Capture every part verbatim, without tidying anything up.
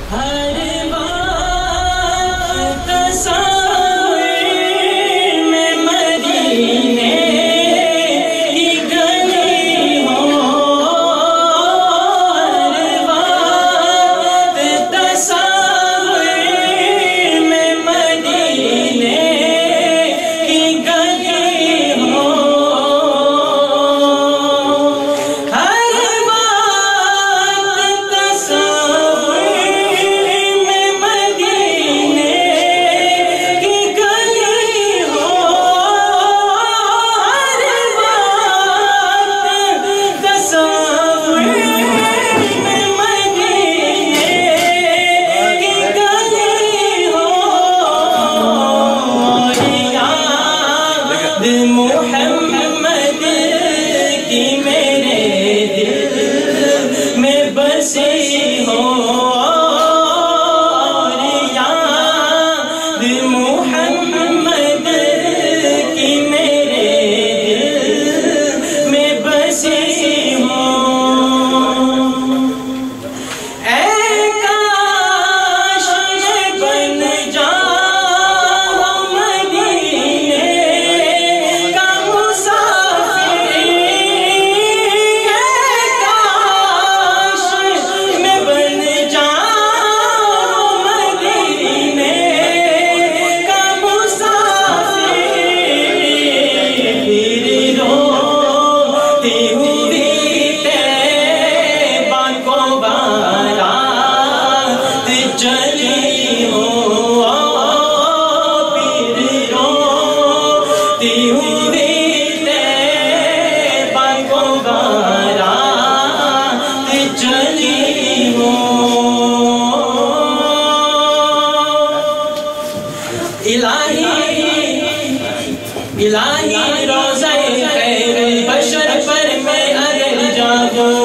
الہی روزہ خیر البشر پر میں اگر جاگوں،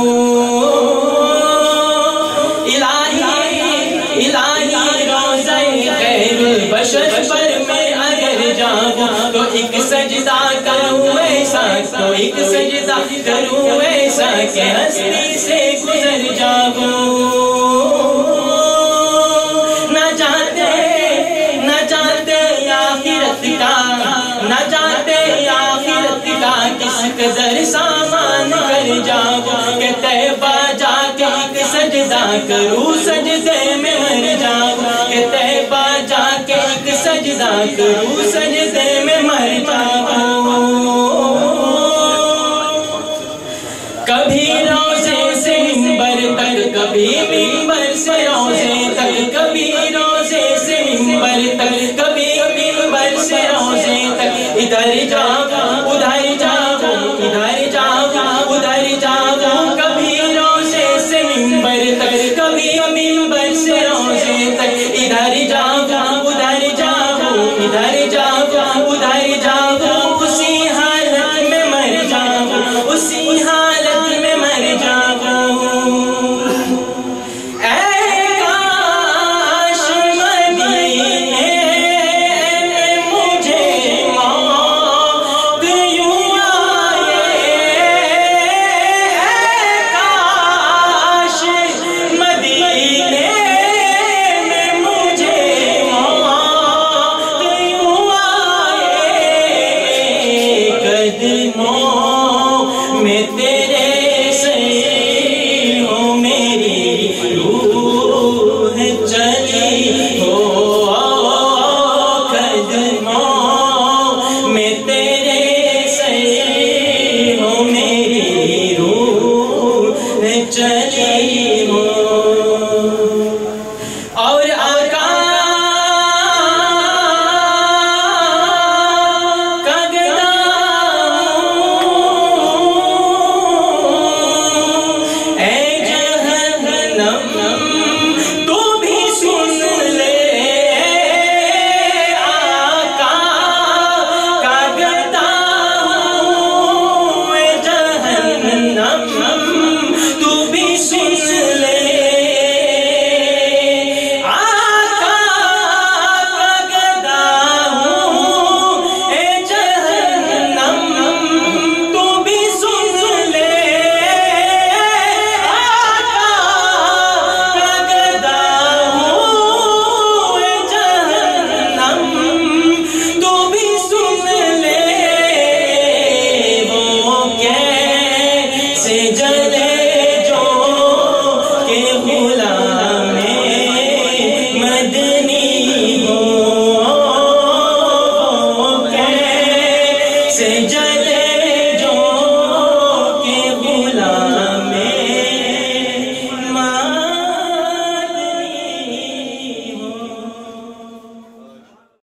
الہی الہی روزہ خیر البشر پر میں اگر جاگوں، تو ایک سجدہ کروں ایسا، تو ایک سجدہ کروں ایسا کہ ہستی سے گزر جاگوں۔ کس قدر سامان کر جاؤں کہ طیبہ جا کے ایک سجدہ کروں، سجدے میں مر جاؤں کہ طیبہ جا کے ایک سجدہ کروں، سجدے میں مر جاؤں۔ کبھی روزے سے منبر تک، کبھی بھی